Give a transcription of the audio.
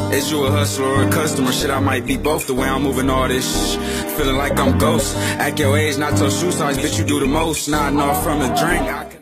Is you a hustler or a customer? Shit, I might be both. The way I'm moving all this feeling like I'm ghost. Act your age, not your shoe size, bitch, you do the most. Nodding off from the drink.